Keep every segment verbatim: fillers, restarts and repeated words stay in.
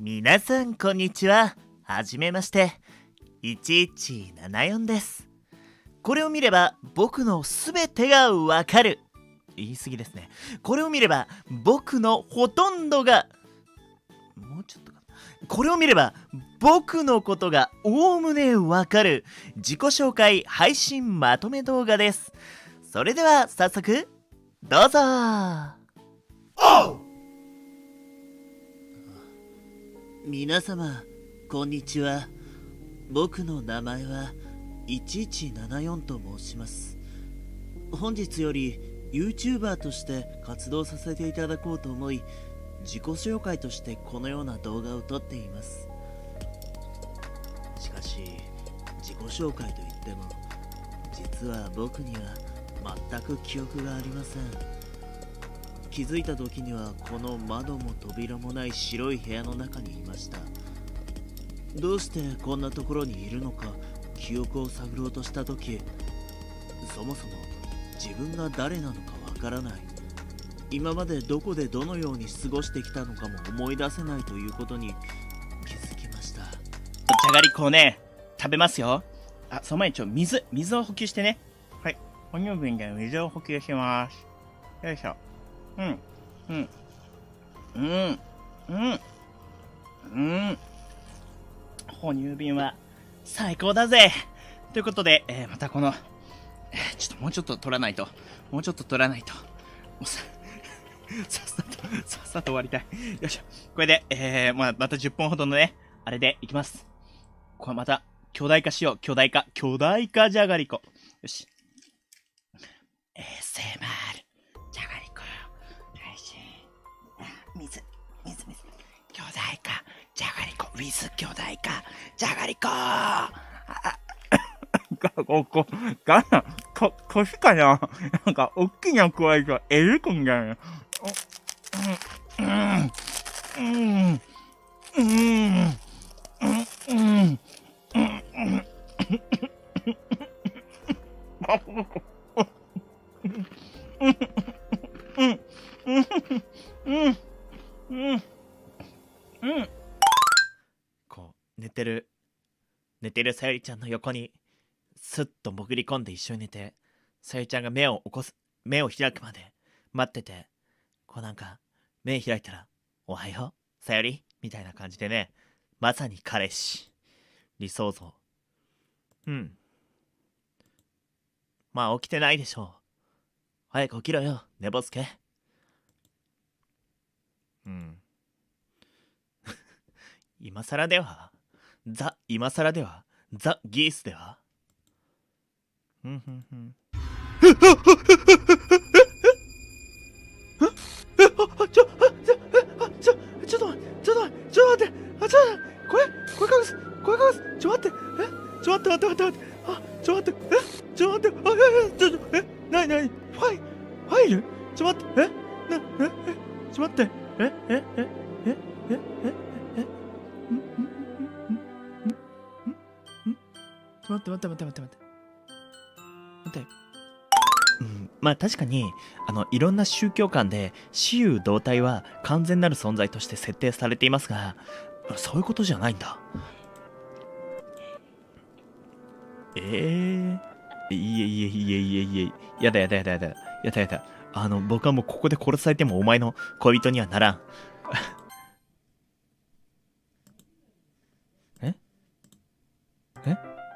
皆さんこんにちは。はじめまして。いちいちななよんです。これを見れば僕のすべてがわかる。言い過ぎですね。これを見れば僕のほとんどがもうちょっとかな。これを見れば僕のことがおおむねわかる自己紹介配信まとめ動画です。それでは早速どうぞ。皆様こんにちは。僕の名前はいちいちななよんと申します。本日より YouTuber として活動させていただこうと思い、自己紹介としてこのような動画を撮っています。しかし自己紹介といっても実は僕には全く記憶がありません。気づいた時にはこの窓も扉もない白い部屋の中にいました。どうしてこんなところにいるのか記憶を探ろうとした時、そもそも自分が誰なのかわからない、今までどこでどのように過ごしてきたのかも思い出せないということに気づきました。 じゃがりこをね食べますよ。あ、その前にちょ水水を補給してね。はい、哺乳瓶で水を補給します。よいしょ。うんうんうんうんうん哺乳瓶は最高だぜ。ということで、えー、またこの、えー、ちょっともうちょっと取らないともうちょっと取らないともうささっさとさっさと終わりたい。よいしょ。これで、えー、まあ、またじゅっぽんほどのねあれでいきます。これまた巨大化しよう。巨大化巨大化じゃがりこ。よし。エーエスエムアール じゃがりこ。よし。水水水。巨大化じゃがりこ。ウィズ巨大化じゃがりこ。あここガナこ腰かな。なんか大きな声がえるくんだよ。うんうんうんうんうんこう寝てる寝てるさゆりちゃんの横にスッと潜り込んで一緒に寝て、さゆりちゃんが目を起こす目を開くまで待ってて、こうなんか目開いたらおはようさゆりみたいな感じでね、まさに彼氏理想像。うんまあ起きてないでしょう。早く起きろよ寝ぼすけ。うん今更ではザ今更ではザギースではふんふんふんちょ、ちょ、ちょ、ちょっと待って、ちょっと待って、ちょっと待って、あ、ちょっと待って、声、声かけす、声かけす、ちょ、待って、え、ちょ、待って、待って、待って、待って、あ、ちょ、待って、え、ちょ、待って、あ、え、ちょ、ちょ、え、なになに、ファイ、ファイル、ちょ、待って、え、な、え、え、ちょ、待って、え、え、え、え、え、え、え、え、ん、ん、ん、ん、ん、ん、ちょ、待って、待って、待って、待って、待って、待って。うん、まあ確かにあのいろんな宗教観で雌雄同体は完全なる存在として設定されていますが、そういうことじゃないんだ。ええー、いえいえいえいえいえ、やだやだやだやだやだやだ、あの僕はもうここで殺されてもお前の恋人にはならん。ええ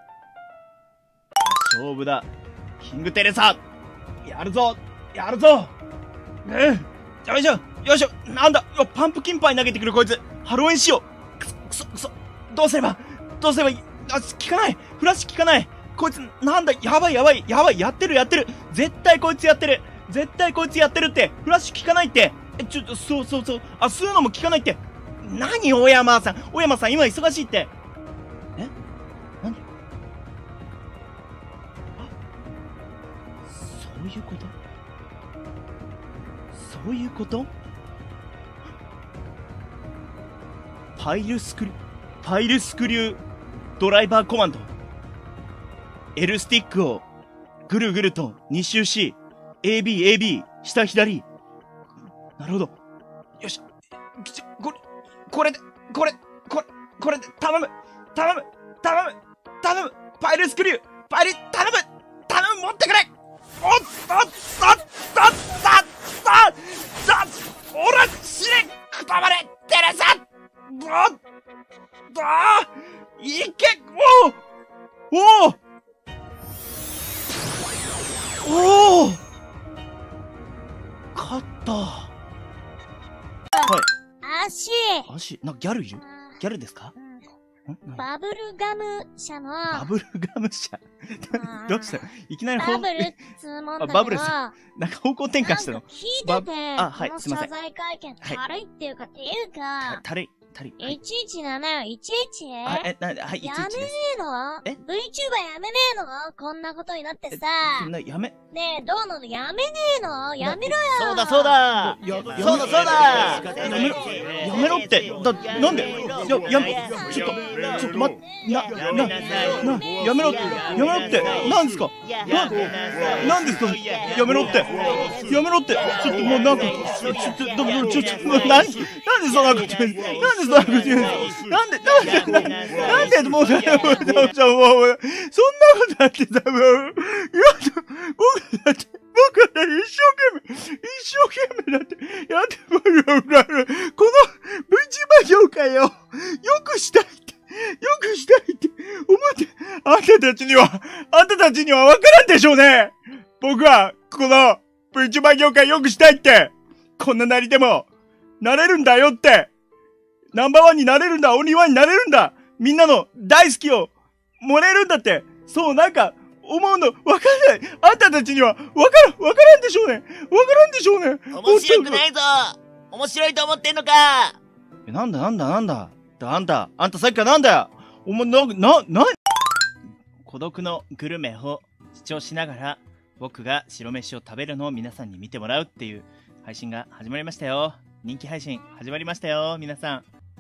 勝負だキングテレサ、やるぞやるぞねえ、よいしょよいしょ、なんだよ、パンプキンパイ投げてくるこいつ、ハロウィンしよう。くそくそくそ、どうすればどうすればいい、あ、効かない、フラッシュ効かない、こいつなんだ、やばいやばいやばい、やってるやってる、絶対こいつやってる、絶対こいつやってるって、フラッシュ効かないって、え、ちょ、そうそうそう、あ、吸うのも効かないって、何大山さん、大山さん今忙しいって、え、何、そういうこと、そういうこと、パイルスクリューパイルスクリュードライバーコマンド、 L スティックをぐるぐるとに周し エービーエービー 下左、なるほど、よし、これこれで、これ、これ、これで、頼む頼む頼む頼むパイルスクリューパイル、頼む頼む持ってくれおっおっおっおっおっおっおら死ねくたばれテレサおっあいけおおおお勝ったはい。 足足、なんかギャルいるギャルですか、 うん、バブルガム社の。 バブルガム社どうしたいきなりバブルっつうもんだけど。 バブルさん。なんか方向転換したの。 聞いてて、 あ、はい、 このすいません。 謝罪会見、軽いっていうか、っていうか、 軽い。足り、 いちいちななよ、いちいちあ、え、な、はい、 やめねえのえ ?VTuber やめねえのこんなことになってさ。 な、やめ。 ねえ、どうなのやめねえのやめろよそうだそうだや、 そうだそうだやめろやめろって、だ、なんでや、やめ、ちょっと、ちょっと待って、な、な、な、やめろって、やめろって、なんですかな、なんですかやめろって、やめろって、ちょっともうなんか、ちょっと、ちょっと、ちょっと、な、なんでそんなこと言うなんでそんなこと言うなんで、なんで、なんで、もう、じゃあもう、そんなことだってさ、もう、いや、僕だって、僕だって一生懸命、一生懸命だって、やってもらう、この VTuber 業界を、よくしたいって、よくしたいって思って、あんたたちには、あんたたちには分からんでしょうね僕は、この、VTuber 業界よくしたいって、こんななりでも、なれるんだよって、ナンバーワンになれるんだ、オンリーワンになれるんだ、みんなの大好きを、もらえるんだって、そう、なんか、思うの、わかんない。あんたたちには、わからん、わからんでしょうね。わからんでしょうね。 面白くないぞ。面白いと思ってんのか。 え、なんだなんだなんだ。あんた、あんたさっきからなんだよ。お前、な、な、な、孤独のグルメを視聴しながら、僕が白飯を食べるのを皆さんに見てもらうっていう配信が始まりましたよ。人気配信始まりましたよ、皆さん。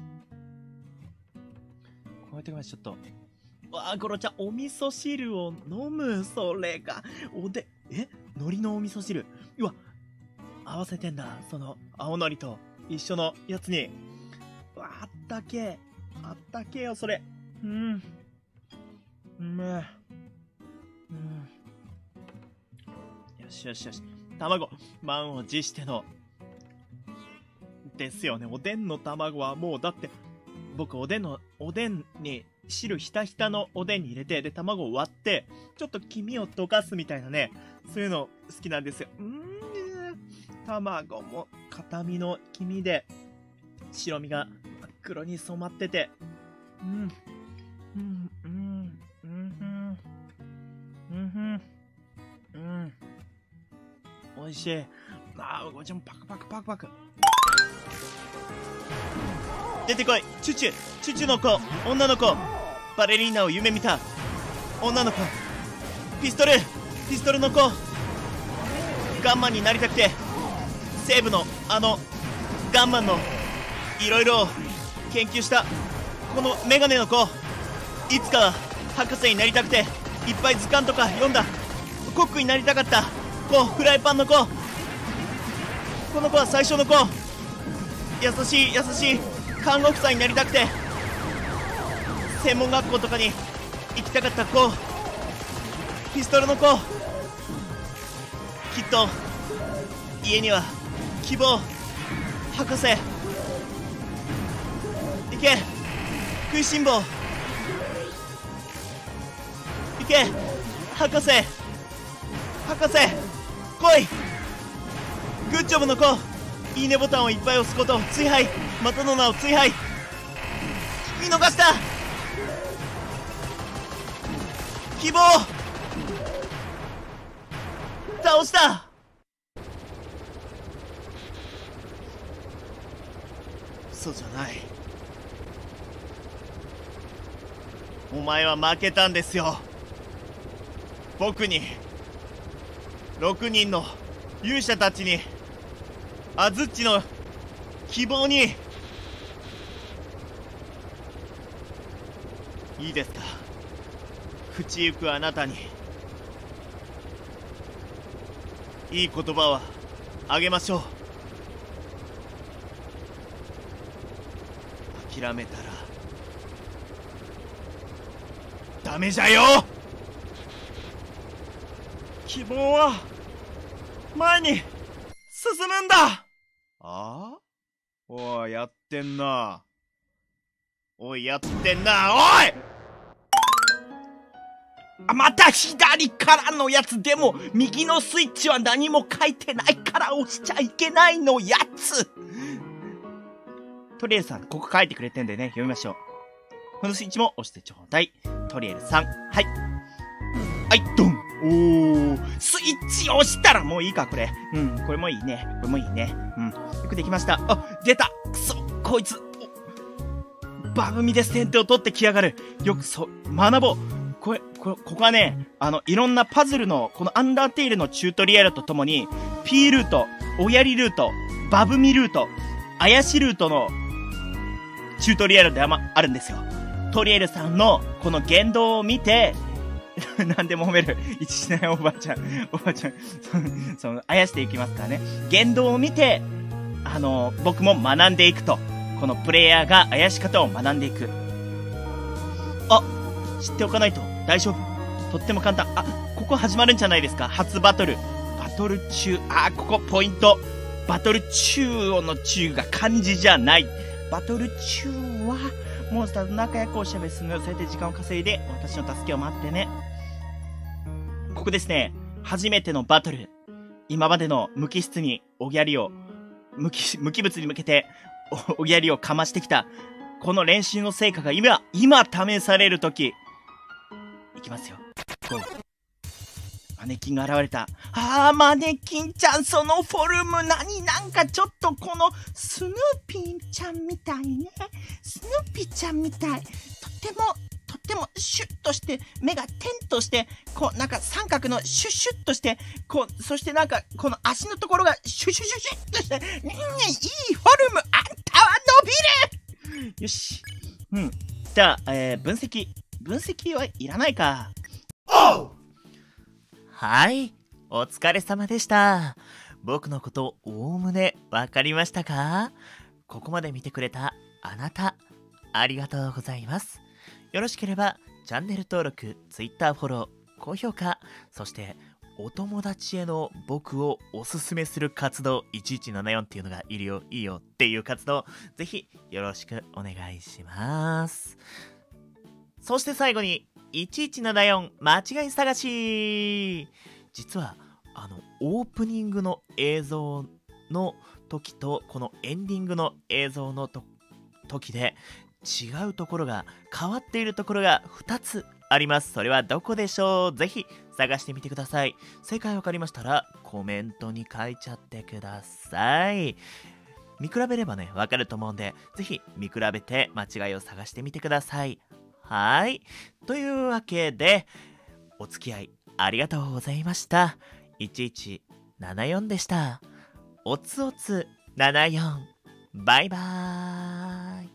こうやってごめん、ちょっと。わあ、ゴロちゃん、お味噌汁を飲む、それが。おで、え海苔のお味噌汁。うわ、合わせてんだ。その、青海苔と一緒のやつに。うわ、あったけえ。あったけえよ、それ。うん。うめえ。うん。よしよしよし。卵、満を持しての。ですよね。おでんの卵はもう、だって、僕、おでんの、おでんに、汁ひたひたのおでんに入れて、で、卵を割って、ちょっと黄身を溶かすみたいなね、そういうの好きなんですよ。うーん、卵も固身の黄身で、白身が真っ黒に染まってて、うん、うん、うん、うん、うん、うん、うん、おいしい。あー、ごちゃんパクパクパクパク。出てこい、チュチュ、チュチュの子、女の子、バレリーナを夢見た女の子、ピストル、ピストルの子、ガンマンになりたくて、西部のあのガンマンのいろいろ研究したこのメガネの子、いつかは博士になりたくていっぱい図鑑とか読んだコックになりたかった子、フライパンの子、この子は最初の子、優しい優しい看護婦さんになりたくて専門学校とかに行きたかった子、ピストルの子、きっと家には希望、博士、行け食いしん坊、行け博士、博士来い、グッジョブの子、いいねボタンをいっぱい押すこと、追廃、またの名を追廃、見逃した、希望、倒した。嘘じゃない。お前は負けたんですよ。僕に、ろくにんの勇者たちに、アズッチの希望に。いいですか、朽ちゆくあなたにいい言葉はあげましょう。 諦めたらダメじゃよ。希望は前に進むんだ。ああ、おい、やってんな。おい、やってんな。おい、あ、また左からのやつ。でも右のスイッチは何も書いてないから押しちゃいけないのやつ。トリエルさん、ここ書いてくれてんでね、読みましょう。このスイッチも押してちょうだい。トリエルさん、はい。はい、ドン。おー、スイッチ押したらもういいか、これ。うん、これもいいね。これもいいね。うん。よくできました。あ、出た。くそ、こいつ。バブミで先手を取ってきやがる。よく、そう、学ぼう。これ、これ、ここはね、あの、いろんなパズルの、このアンダーテイルのチュートリアルとともに、P ルート、おやりルート、バブミルート、あやしルートの、チュートリアルであるんですよ。トリエルさんの、この言動を見て、何でも褒める。一しないおばあちゃん、おばあちゃん、その、あやしていきますからね。言動を見て、あの、僕も学んでいくと。このプレイヤーがあやし方を学んでいく。あ、知っておかないと大丈夫。とっても簡単。あ、ここ始まるんじゃないですか。初バトル。バトル中、あ、ここポイント。バトル中の中が漢字じゃない。バトル中は、モンスターと仲良くおしゃべりするのよ。それで時間を稼いで、私の助けを待ってね。ここですね。初めてのバトル。今までの無機質におぎゃりを、無機、無機物に向けてお、おぎゃりをかましてきた。この練習の成果が今、今試されるとき。いきますよ。ゴー。マネキンが現れた。あー、マネキンちゃん、そのフォルム、何なんかちょっとこの、スヌーピーちゃんみたいね。スヌーピーちゃんみたい。とっても、とっても、シュッとして、目が点として、こう、なんか三角のシュッシュッとして、こう、そしてなんか、この足のところが、シュシュシュシュッとして、ねえ、いいフォルム、あんたは伸びる。よし。うん。じゃあ、えー、分析。分析はいらないか。おう！ はい、お疲れ様でした。僕のことおおむねわかりましたか？ここまで見てくれたあなた、ありがとうございます。よろしければチャンネル登録、Twitter フォロー、高評価、そしてお友達への僕をおすすめする活動いちいちななよんっていうのがいるよ、いいよっていう活動、ぜひよろしくお願いします。そして最後にいちいちななよん間違い探し。実はあのオープニングの映像の時とこのエンディングの映像のと時で違うところが、変わっているところがふたつあります。それはどこでしょう？ぜひ探してみてください。正解わかりましたらコメントに書いちゃってください。見比べればねわかると思うんで、ぜひ見比べて間違いを探してみてください。はい。というわけで、お付き合いありがとうございました。いちいちななよんでした。おつおつななよん。バイバーイ。